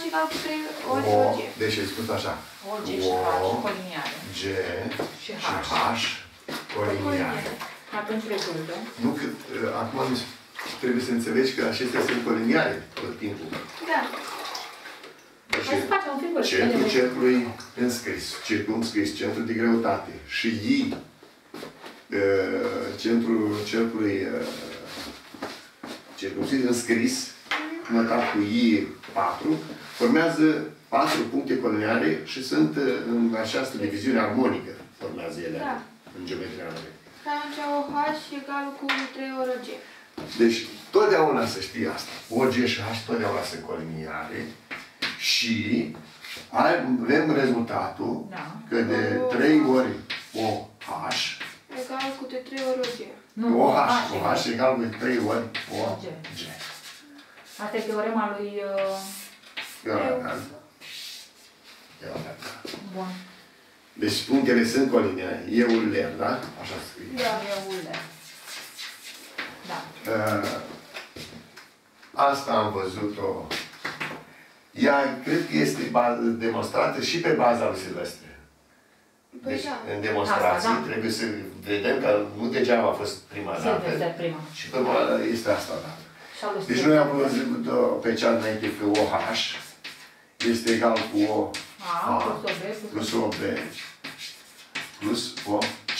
egal cu 3 ori OG. Deci îi spus așa. OG și H coliniare. G Și H coliniare. Atunci rezultă. Nu că acum trebuie să înțelegi că acestea sunt coliniare tot timpul. Da. Deci, Hai să facem o figură. centrul cercului înscris, circumscris, centrul de greutate și I, centrul cercului circumscris înscris, notat cu I 4, formează 4 puncte coliniare și sunt în această diviziune armonică, formează ele în geometria analică. Și atunci OH egal cu 3 ori OG. Deci, totdeauna să știi asta. OG și H totdeauna sunt coliniare și avem rezultatul că de 3 ori OH Egal cu 3 ori OG. Nu, OH egal cu 3 ori OG. Asta e teorema lui... Bun. Deci punctele sunt coliniare. Euler, da? Așa scrie. Da, Euler. Da. Asta am văzut-o. Ea cred că este demonstrată și pe baza lui Silvestre. Deci, în demonstrații trebuie să vedem că nu degeaba a fost prima dată. Și pe urmă este asta dată. Deci noi am văzut pe cea înainte că OH este egal cu OA plus OB plus OC.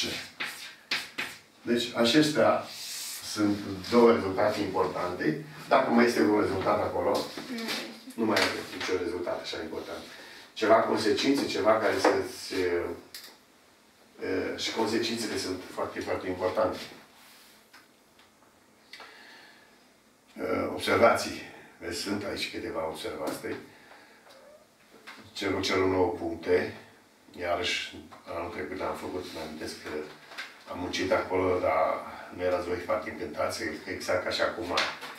Deci acestea sunt două rezultate importante. Dacă mai este un rezultat acolo, nu mai are niciun rezultat așa important. Ceva consecințe, ceva care să-ți... și consecințele sunt foarte, foarte importante. Observații. Vezi, sunt aici câteva observații. Celul 9 puncte. Iarăși, anul trecut am făcut, mă amintesc că am muncit acolo, dar nu erați voi foarte încântați, că exact ca și acum.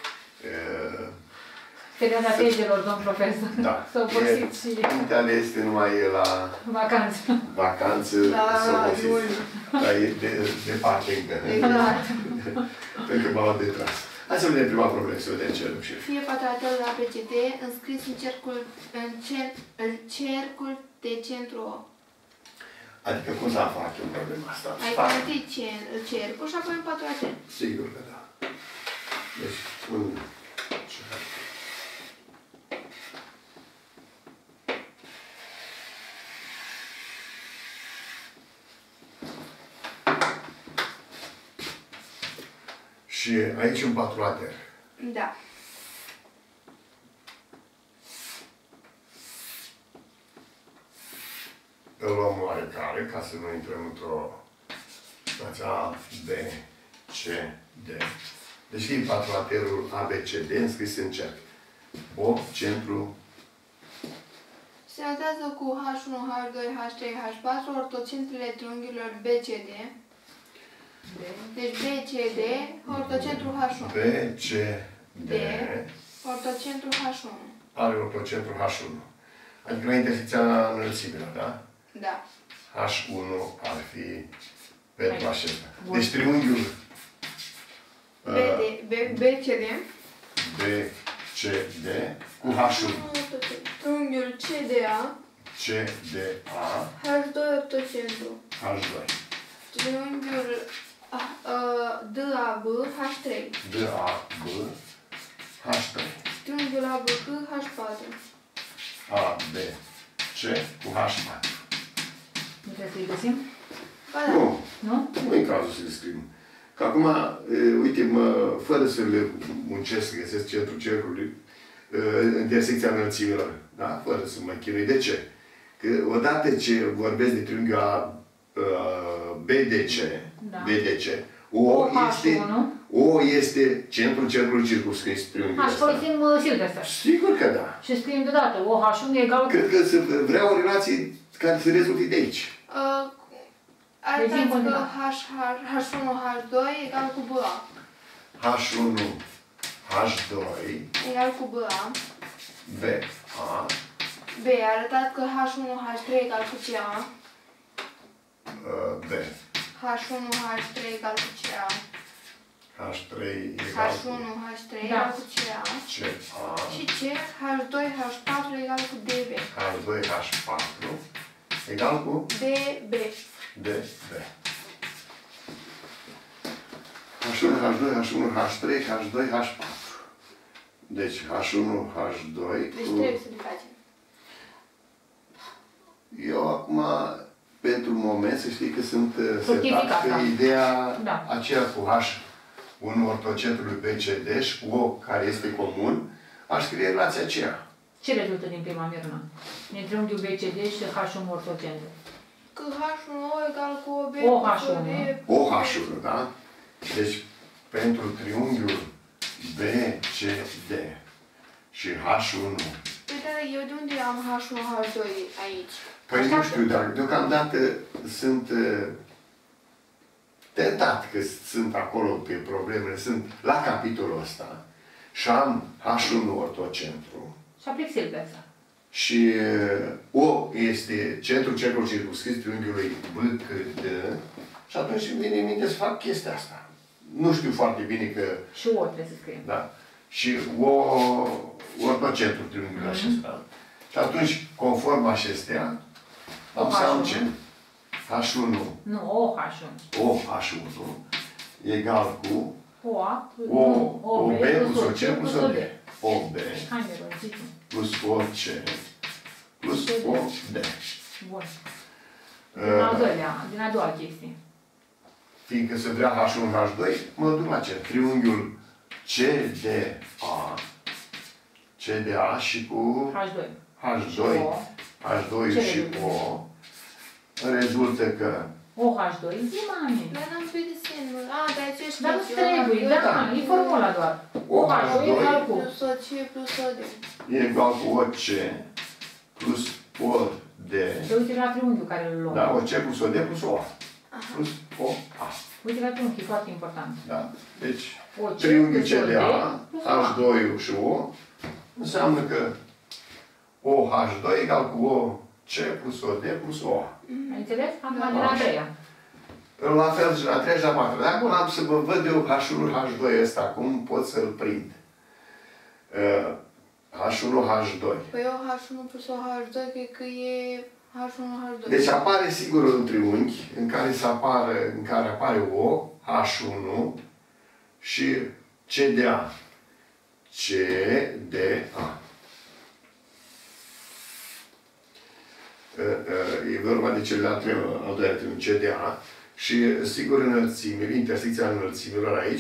Perioada tegelor, domn profesor. Da. S-a obosit și... Punctele este numai la... Vacanță. Vacanță, s-a obosit. Dar e departe încă. Exact. Pentru că m-au detras. Hai să vedem prima problemă, să vedem ce luăm și Fie quadratul ABCD înscris în cercul de centru O. Adică cum să fac eu problema asta? Adică întâi cercul și apoi în quadratul. Sigur că da. Deci, un cerc. Și aici un patruater. Da. Îl luăm oarecare, ca să nu intrăm într-o situație A, B, C, D. Deci fie patruaterul A, B, C, D înscris în cerc. O, centru. Se notează cu H1, H2, H3, H4 ortocentrele triunghiurilor BCD. Deci BCD, ortocentru H1. BCD. Ortocentru H1. Are ortocentru H1. Adică la intersecția înălțimilor, da? Da. H1 ar fi pentru acesta. Deci triunghiul BCD. BCD cu H1. Triunghiul CDA. CDA. H2 ortocentru. H2. Triunghiul DAB, H3. DAB, H3. Triunghiul ABC, H4. AB, C cu H4. Nu trebuie să-i găsim? Ba da. Nu. Nu? Nu e cazul să le scriem. Că acum, uite, fără să le muncesc, să găsesc centrul cercului, intersecția înălțimilor, da? Fără să mă chinui. De ce? Că odată ce vorbesc de triunghiul BDC, da. BDC, O este centrul cercului circumscris triunghiul ăsta. Folosim Silvestre. Sigur că da. Și scriem deodată, OH1 egal cu... Cred că vrea o relație care să rezulte de aici. Arătați că H1, H2 egal cu BA. H1, H2 egal cu BA. BA. B. Arătați că H1, H3 egal cu CA. B. H1, H3 egal cu CA. H3 egal cu... H1, H3 egal cu CA. CA. Și C, H2, H4 egal cu DB. H2, H4 egal cu DB. DB. H1, H2, H1, H3, H2, H4. Deci H1, H2 Deci cu... trebuie să le facem. Eu acum, pentru moment, să știi că sunt Fructificat, setat pe da. ideea Da. aceea cu H1 ortocentrului BCD și cu O care este comun, aș scrie relația aceea. Ce rezultă din prima Mirna? Din triunghiul BCD și H1 ortocentru. Că H1 egal cu OB. OH1. OH1, da? Deci, pentru triunghiul BCD și H1. Păi, dar eu de unde am H1, H2 aici? Păi nu știu, dar deocamdată sunt tentat că sunt acolo pe problemele, sunt la capitolul ăsta și am H1 ortocentru Și aplic Silvestre. și O este centrul cercului circumscris triunghiului BCD și atunci îmi vine în minte să fac chestia asta. Nu știu foarte bine că... Și O trebuie să scriem. Da. Și O ortocentru triunghiului acesta. Și atunci, conform acestea, am să am ce? H1. Nu, OH1. OH1 egal cu OA, OB plus OC plus OD. OB Hai, Miron, zici. plus OC plus OD. Bun. Din al doilea, din a doua chestie. Fiindcă se vrea H1, H2, mă duc la ce? Triunghiul CDA și cu H2. H2, H2 și O. Rezultă că OH2, zi, mami. Dar n-am pe desenul. Dar ce știu Dar nu trebuie, da, e formula doar. OH2 OH2 egal cu Plus OC plus OD. e egal cu OC plus OD. te uite la triunghiul care îl luăm. Da, OC plus OD plus OA. Plus OA. Uite la triunghi, e foarte important. Da? Deci, OC triunghiul plus OD CDA, plus OA. H2 și O, înseamnă că OH2 egal cu OC plus OD plus OA. Ai înțeles? Acum din a treia. La fel și la 3 și la 4. Dar acum am să mă văd eu H1, H2 ăsta, cum pot să-l prind. H1, H2. Păi o H1 plus o H2, cred că e H1, H2. Deci apare sigur un triunghi în care apare O, H1 și CDA. CDA. E vorba de cel de-al doilea triunghi, CDA. Și sigur înălțimile, intersecția înălțimilor aici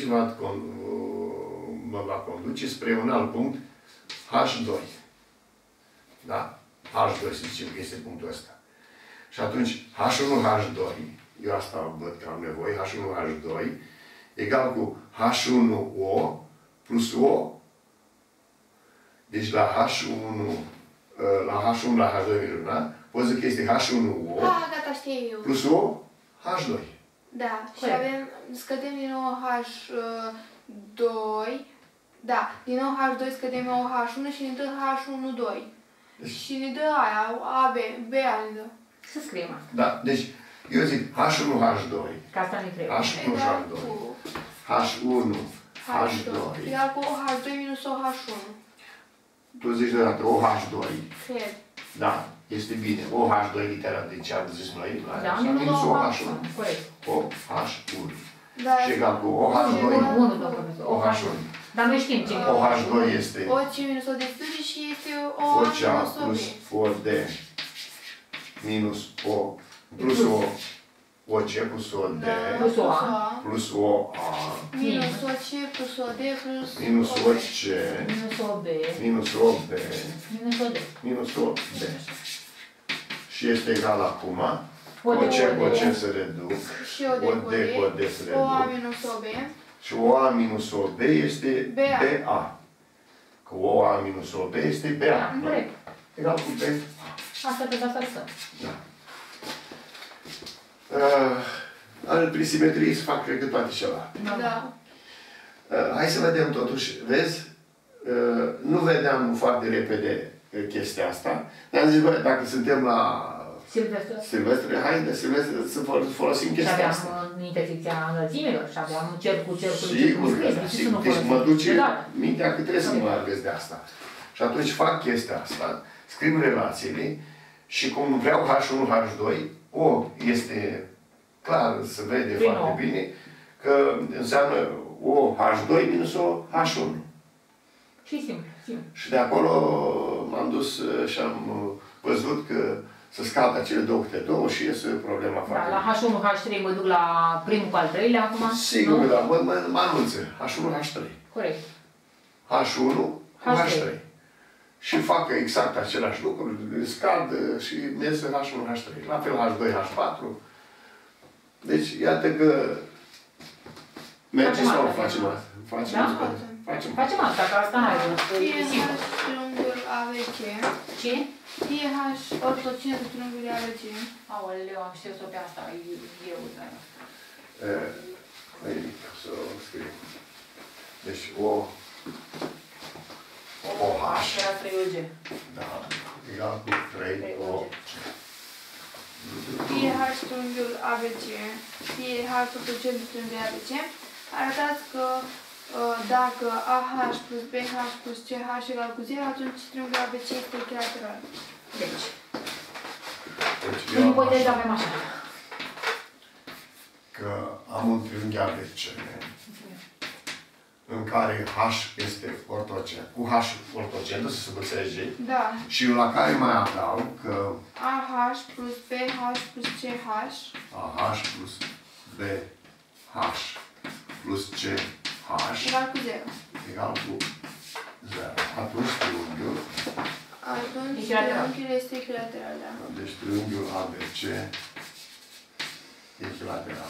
mă va conduce spre un alt punct, H2. Da? H2, să zicem că este punctul ăsta. Și atunci, H1, H2, eu asta văd că am nevoie, H1, H2, egal cu H1O plus O. Deci la H1, la H2 minunat, pot zic că este H1O Gata, știu eu. plus O, H2. Da, și Corect. avem, scădem din nou H2, da, din nou H2 scădem nou H1 și ne dă H1, 2. Deci, Și ne dă aia, AB, BA ne dă. Să scriem asta. da, deci eu zic H1, H2, Că asta ne trebuie. H1, Egal H2, cu H1, H2. H2, Egal cu OH2 minus OH1. tu zici deodată OH2, Cred. da, este bine, OH2 literal, de ce am zis noi, la Da, așa, minus minus OH1. OH1, Corect. OH1, Dar și egal cu Nu, OH2, nu, domnul profesor. OH1. Dar noi știm ce e. OH2 este OC minus OD studii și este OA OCA minus OB. plus OD minus O, plus O, OC plus OD, Da, Plus OA. plus OA, minus OC plus OD plus minus OB. OC, Minus OB. minus OB, Minus OD. minus OD. Și este egal acum, OD, OC cu OD. OC se reduc, Și OD OD cu OD se OA reduc, minus OB. și OA minus OB este BA. BA. Că OA minus OB este BA. nu? Corect. Egal cu BA. Asta pe asta să. Da. Prin simetrie să fac, cred că, toate celelalte. Da. Hai să vedem totuși, vezi? Nu vedeam foarte repede chestia asta, dar am zis, bă, dacă suntem la Silvestre. Silvestre, hai de Silvestre să folosim Și chestia aveam asta. intersecția înălțimilor și aveam cercul Sigur că da, de ce să sigur. nu Deci mă folosim? duce Da. mintea că trebuie să mă arvesc de asta. Și atunci fac chestia asta, scriu relațiile și cum vreau H1, H2, O este clar, se vede foarte bine, că înseamnă O H2 minus O H1. Și simplu, simplu. Și de acolo m-am dus și am văzut că se scadă acele 2 câte 2 și iese problema foarte. Da, la H1, H3 mă duc la primul cu al treilea acum? Sigur, da, mă anunță. H1, H3. Corect. H1, H3. Și fac exact același lucru, scad și iese H1, H3. La fel H2, H4. Deci, iată că merge sau nu facem asta? Facem asta, că asta n-ai văzut. Fie H triunghiul ABC. Ce? Fie H ortocină de triunghiul ABC. Aoleu, am știut-o pe asta, eu, dar... Să o scriu. Deci, OH. Era 3OG. Da, egal cu 3OG. Fie H triunghiul ABC, fie H ortocină de triunghiul ABC, arătați că dacă AH plus BH plus CH egal cu 0, atunci triunghiul ABC este echilateral. Deci, în ipoteză avem așa. Că am un triunghi ABC în care H este ortocen, cu H ortocentul, să se înțelege, da. Și la care mai adaug că AH plus BH plus CH AH plus BH plus CH egal cu 0. egal cu 0. Atunci triunghiul triunghiul este echilateral, da. Deci triunghiul ABC echilateral.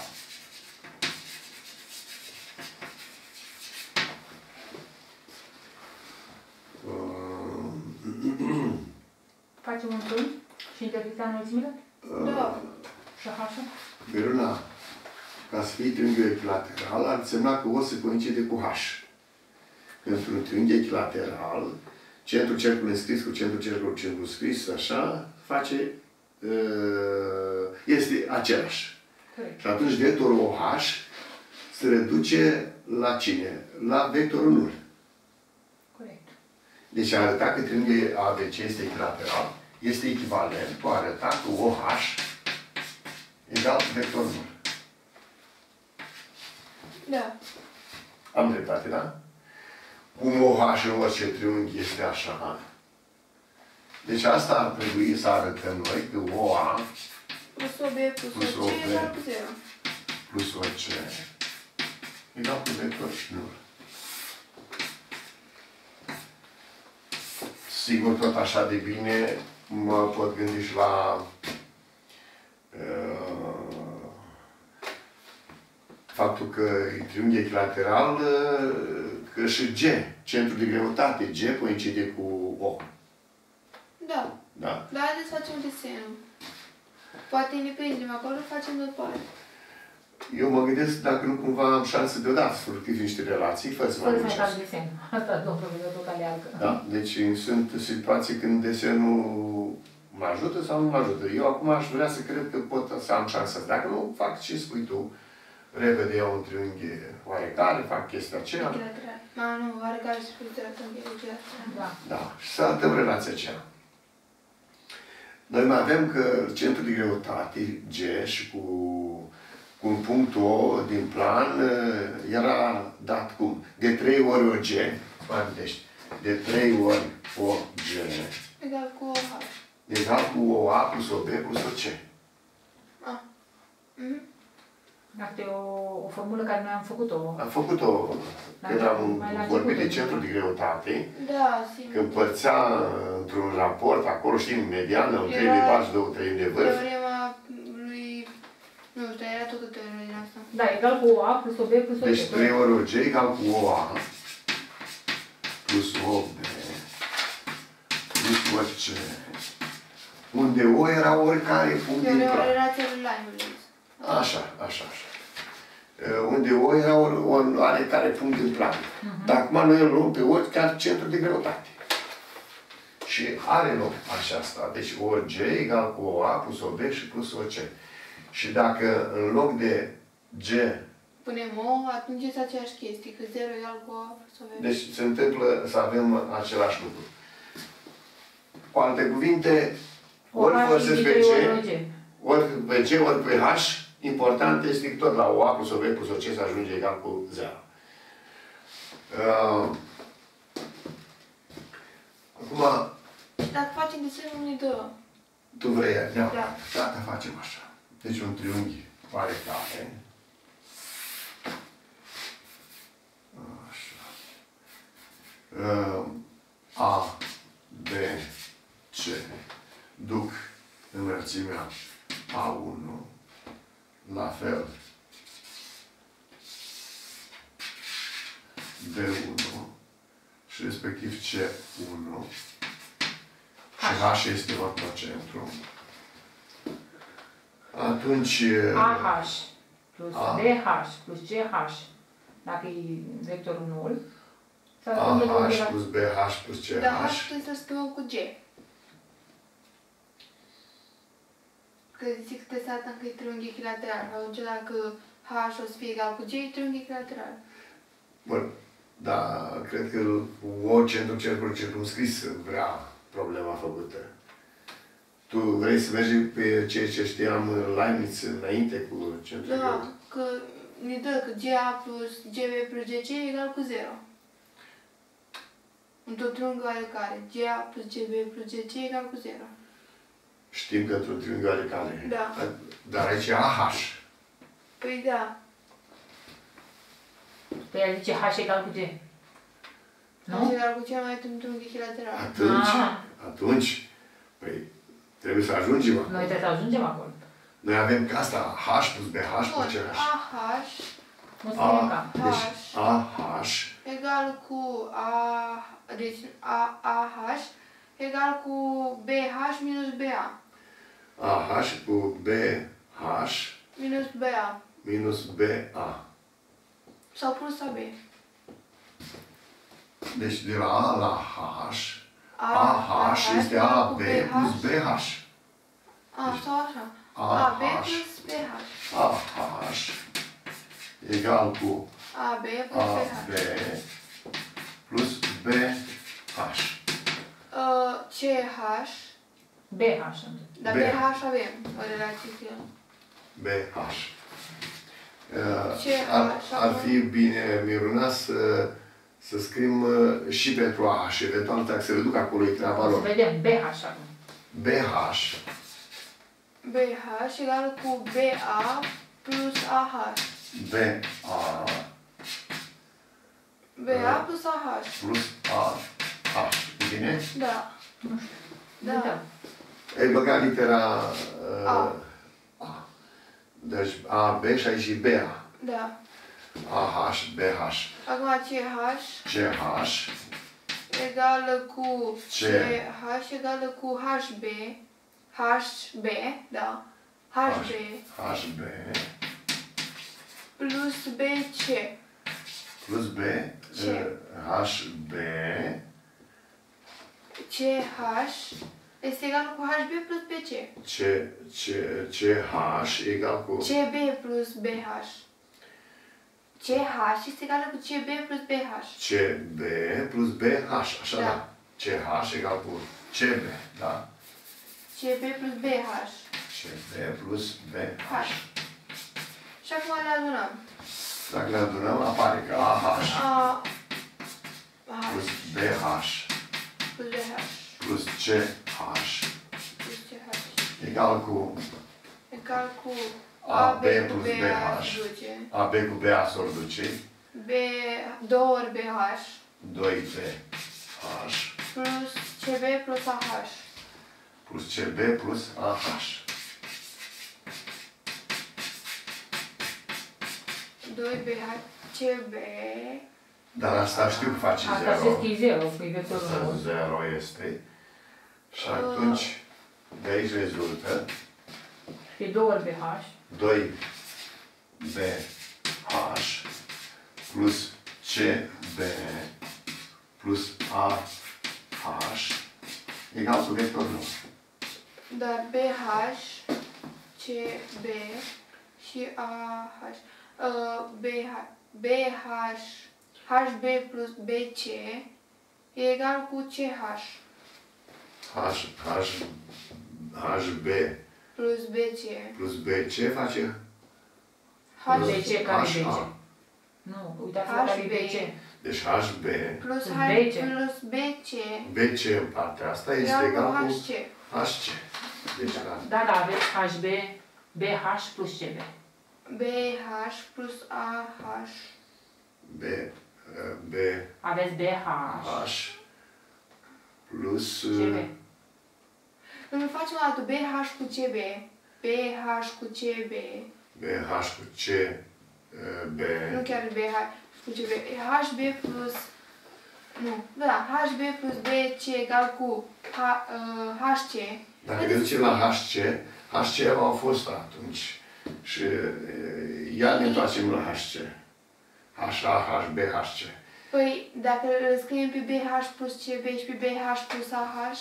Facem un triunghi și intersecția înălțimile? Da. Și H-ul? Veruna, ca să fie triunghiul echilateral, ar însemna că O se coincide cu H. Pentru un triunghi echilateral, centrul cercului înscris cu centrul cercului circumscris, așa, face, este același. Corect. Și atunci vectorul OH se reduce la cine? La vectorul nul. Corect. Deci a arăta că triunghiul ABC este echilateral, este echivalent cu a arăta că OH egal vector nul. Da. Am dreptate, da? Cum OH în orice triunghi este așa. Deci asta ar trebui să arătăm noi, că OA Plus OB plus OC egal cu 0. plus OC egal cu vector nul. Sigur, tot așa de bine mă pot gândi și la faptul că triunghi echilateral, că și G, centrul de greutate, G coincide cu O. Da. Da? Dar haideți să facem desenul. Poate ne prindem acolo, facem după aia. Eu mă gândesc dacă nu cumva am șanse deodată să fructivi niște relații, fără să mă Fără să muncesc. mai fac desen. Asta, domnul profesor, că aleargă. Da? Deci sunt situații când desenul mă ajută sau nu mă ajută. Eu acum aș vrea să cred că pot să am șansa. Dacă nu, fac ce spui tu. Repede iau un triunghi oarecare, fac chestia aceea. Echilateral. Nu, oarecare și fructera triunghi echilateral. Da. Da. Și să arătăm relația aceea. Noi mai avem că centrul de greutate, G, și cu un punct O din plan, era dat cum? De 3 ori OG, mai amintești, de 3 ori OG, Egal cu OH. egal cu OA plus OB plus OC. Asta e o formulă care noi am făcut-o. Am făcut-o, când am vorbit de centrul de greutate, Da, sigur. că împărțea într-un raport, acolo știm, mediană, un 3 de bași, 2 treimi de vârf. Teorema lui... Nu știu, era tot o teoremă din asta. Da, egal cu OA plus OB plus OC. Deci 3 ori OG egal cu OA plus OB plus OC. Unde O era oricare punct din plan. Relația lui Leibniz. Așa. Unde O era oarecare punct din plan. Dar acum noi îl luăm pe ori chiar centru de greutate. Și are loc aceasta. Deci OG egal cu OA plus OB și plus OC. Și dacă în loc de G... Punem O, atunci este aceeași chestie, că 0 egal cu O plus OB. Deci se întâmplă să avem același lucru. Cu alte cuvinte, O ori H folosesc pe indică C, ori G. ori pe G, ori pe H, important este tot la o A plus o B plus o C să ajunge egal cu 0. Acum, Dacă facem desenul, ne dă. tu vrei, da? Da. Da, facem așa. Deci un triunghi oarecare. Așa. A, B, C duc înălțimea A1, la fel B1 și respectiv C1 și H este ortocentru. Atunci AH plus BH plus CH, dacă e vectorul nul, AH plus BH plus CH. Dar H trebuie să schimbăm cu G. Că zic că trebuie să arătăm că e triunghi echilateral. Atunci dacă H o să fie egal cu G, e triunghi echilateral. Bun, dar cred că O centru cercul circumscris vrea problema făcută. Tu vrei să mergi pe ceea ce știam Leibniz înainte cu centrul Da, greu? că ne dă că GA plus GB plus GC e egal cu 0. Într-o triunghi oarecare, GA plus GB plus GC e egal cu 0. Știm că într-un triunghi oarecare. Da. Dar aici e AH. Păi da. Păi el zice H egal cu G. Nu? H egal cu cel mai într-un triunghi echilateral. Atunci, păi, trebuie să ajungem acolo. Noi trebuie să ajungem acolo. Noi avem ca asta H plus BH plus CH. AH Nu spunem ca. Deci AH egal cu deci AH egal cu BH minus BA. AH cu BH Minus BA. minus BA. Sau plus AB. Deci de la A la H, AH este AB plus BH. Sau așa. AB plus BH. AH egal cu AB plus AB BH. plus BH. CH. BH. Dar BH avem o relație cu el. BH. CH. Ar fi bine, Miruna, să scriem și pentru AH. Eventual, dacă se reduc acolo, e treaba O să lor. vedem BH acum. BH. BH egal cu BA plus AH. BA BA plus AH. plus AH. E bine? Da. Da. Ai băgat litera A. Deci AB și aici e BA. Da. AH, BH. Acum CH CH. egală cu C. CH egală cu HB. HB, da. HB HB plus BC. plus B. HB. CH este egal cu HB plus BC. CH egal cu CB plus BH. CH este egală cu CB plus BH. CB plus BH. Așa, Da. da. CH egal cu CB, da? CB plus BH. CB plus BH. H. Și acum le adunăm. Dacă le adunăm, apare că AH A plus H BH plus BH plus CH plus CH egal cu egal cu AB AB cu plus BH BH. duce. AB cu BA s-or duce, B 2 ori BH 2BH plus CB plus AH. plus CB plus AH. 2BH CB. Dar asta știu că face Asta 0. știți că e 0, că e vectorul Asta 1. 0 este. Și atunci, de aici rezultă E 2 ori BH 2BH plus CB plus AH egal cu vectorul 1. Dar BH CB și AH. BH HB plus BC e egal cu CH. HB plus BC. plus BC face BC care e BC? Nu, uitați-vă care e BC. Deci HB Plus BC. BC în partea asta este egal cu HC. Deci, da, aveți HB, BH plus CB. BH plus AH. Aveți BH plus CB. Îmi facem o dată BH cu CB. BH cu CB. BH cu CB. Nu chiar BH cu CB. HB plus... Nu, da, HB plus BC egal cu HC. Dacă ne ducem la HC, HC au fost atunci. Și iar ne întoarcem la HC. HA, HB, HC. Păi, dacă îl scriem pe BH plus CB și pe BH plus AH,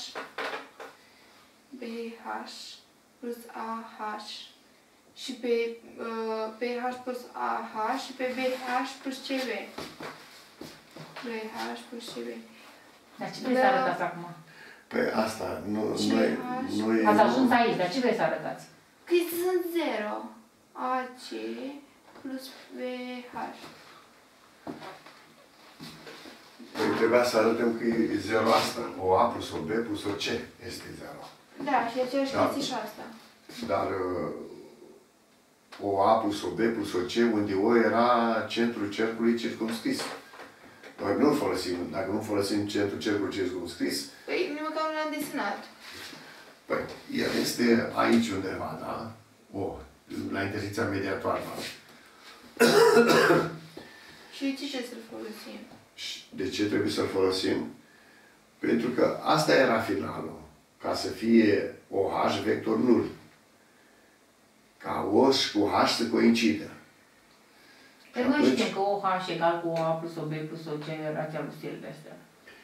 BH plus AH și pe BH plus AH și pe BH plus CB. BH plus CB. Dar ce vreți să arătați acum? Păi asta, noi... Ați ajuns aici, dar ce vreți să arătați? Că sunt 0. AC plus BH. Păi trebuia să arătăm că e 0 asta. O A plus o B plus o C este 0. Da, și aceeași chestie și asta. Dar o A plus o B plus o C, unde O era centrul cercului circumscris. Noi nu folosim, dacă nu folosim centrul cercului circumscris. Păi, nici măcar nu l-am desenat. Păi, el este aici undeva, da? La intersecția mediatoară. Și de ce trebuie să-l folosim? De ce trebuie să-l folosim? Pentru că asta era finalul. Ca să fie OH vector nul. Ca O și cu H să coincidă. Deci noi știm că OH egal cu OA plus OB plus OC rația lui Silvestre.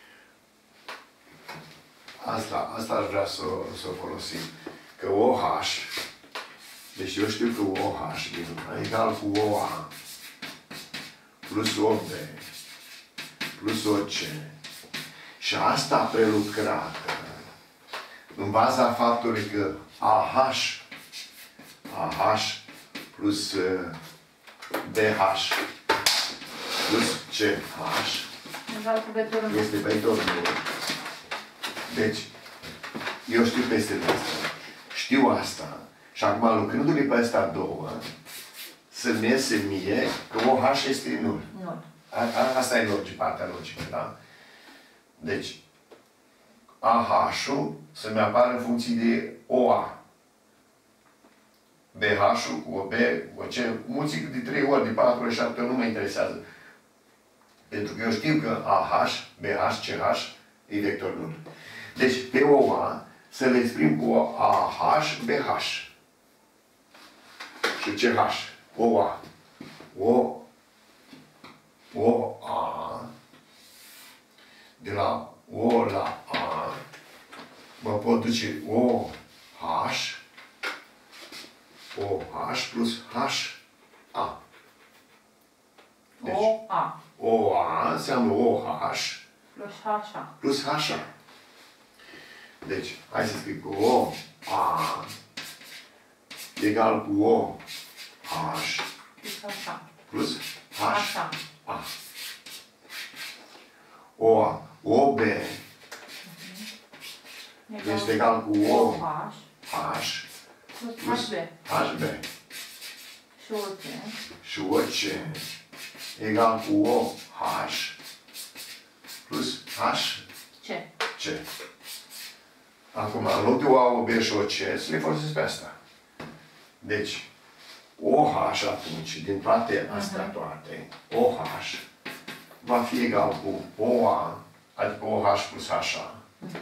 Asta aș vrea să o folosim. Că OH, deci eu știu că OH egal cu OA plus OB plus OC și asta prelucrată în baza faptului că AH plus BH plus CH este vectorul nul. Deci, eu știu peste asta. Știu asta. Și acum, lucrându-le pe astea două, să-mi iese mie că OH este nul. Asta e logic, partea logică, da? Deci, AH-ul să-mi apară în funcție de OA. BH-ul cu OB, OC, mulțit de 3 ori, de 4 ori, 7 ori, nu mă interesează. Pentru că eu știu că AH, BH, CH e vector nul. Deci, pe OA să le exprim cu AH, BH. Și CH. OA. OA. De la O la A mă pot duce OH plus HA. Deci, OA înseamnă OH plus HA. Deci, hai să scriu cu OA egal cu OH plus HA. OB este egal cu OH plus HB. Și OC egal cu OH plus HC. Acum, în loc de OA, OB și OC, să le folosesc pe asta. Deci, OH atunci, din toate astea toate, OH va fi egal cu OA, adică OH plus HA.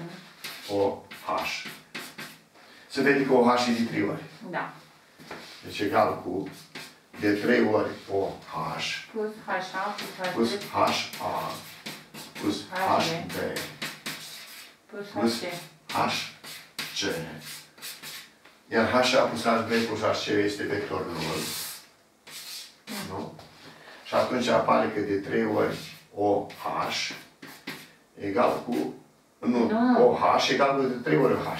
OH. Se vede că OH e de 3 ori. Da. Deci egal cu de 3 ori OH plus HA plus HA plus HB plus HC. Iar HA plus HB plus HC este vector nul. Nu? Și atunci apare că de 3 ori OH egal cu Nu. OH egal cu 3 ori H.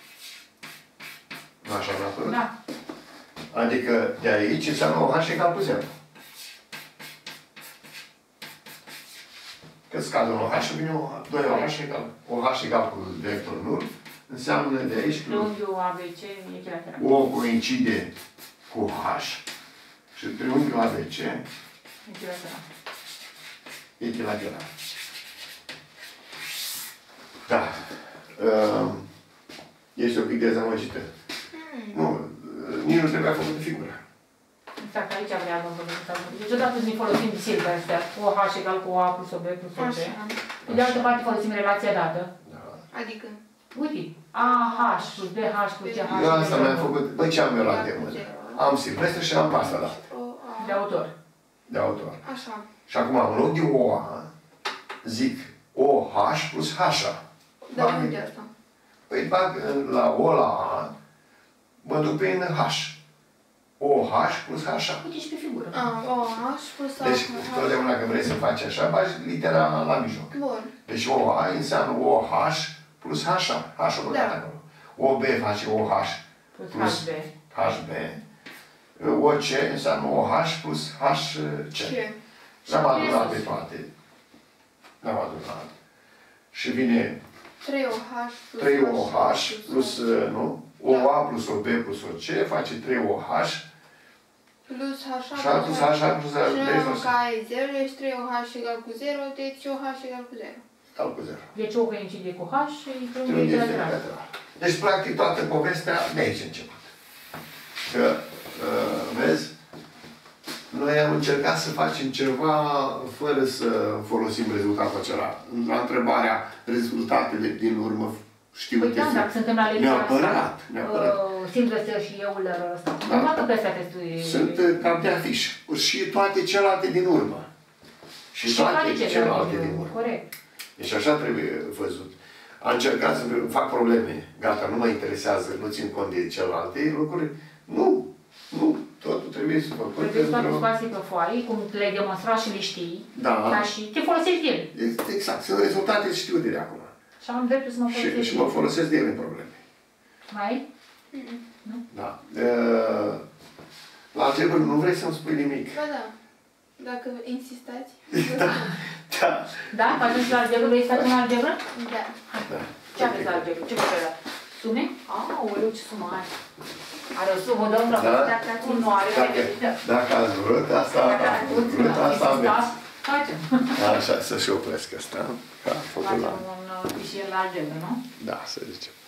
Nu așa mi-a apărut? Da. Adică de aici înseamnă OH egal cu 0. Că scade un OH și vine 2OH egal. OH egal cu vector nul. Înseamnă de aici că Triunghiul ABC echilateral. O coincide cu H și triunghiul ABC Echilateral. echilateral. Da. Ești un pic dezamăgită. Nu, nici nu trebuia făcută figura. Exact, aici vrea să deci odată ne folosim silva astea. OH egal cu OA plus OB plus OC. Pe de altă parte folosim relația dată. Da. Adică? Uite, AH plus BH plus CH. Eu asta mi-am făcut. Băi, ce am eu la de mână? Am silvestru și am asta la. De autor. De autor. Așa. Și acum, în loc de OA, zic OH plus HA. Dar unde asta? Păi bag la O la A, mă duc prin H. OH plus HA. Uite și pe figură. OH plus AH. Deci, totdeauna când vrei să faci așa, bagi litera la mijloc. Bun. Deci OA înseamnă OH plus HA. H-ul băgat acolo. OB face OH Plus HB. HB. OC înseamnă OH plus HC. Ce? Le-am adunat pe toate. Le-am adunat. Și vine 3OH plus 3OH plus, nu? OA plus OB plus OC face 3OH. Plus H Și plus HA plus și nu că ai 0, deci 3OH egal cu 0, deci OH egal cu 0. Egal cu 0. Deci O coincide cu H și triunghiul echilateral. Deci, practic, toată povestea de aici a început. Că, vezi, noi am încercat să facem ceva fără să folosim rezultatul acela. La întrebarea rezultatele din urmă știute. Păi da, dacă suntem la lecția Neapărat, neapărat. Silvester și Euler ăsta. Da. Numai că pe astea testui... Sunt cam de afiș. Și toate celelalte din urmă. Și toate celelalte din urmă. Corect. Deci așa trebuie văzut. Am încercat să fac probleme. Gata, nu mă interesează, nu țin cont de celelalte lucruri. Nu. Nu. Totul trebuie să fac. Trebuie să faci spații pe foaie, cum le-ai demonstrat și le știi. Da. Ca și te folosești de ele. Exact. Sunt rezultate știute de acum. Și am dreptul să mă folosesc. Și mă folosesc de ele în probleme. Mai ai? Nu? Da. La algebră nu vrei să-mi spui nimic. Ba da. Dacă insistați. Da. Da? Faceți la algebră? Vrei să facem la algebră? Da. Da. Ce aveți la algebră? Ce vă da? Sume? Aoleu, ce sumă ai! Are o sumă, domnul, dacă ați nu are, Dacă ați vrut, asta avem. Facem. Așa, să-și opresc asta. Ca făcut la... Facem un fișier la algebră, nu? Da, să zicem.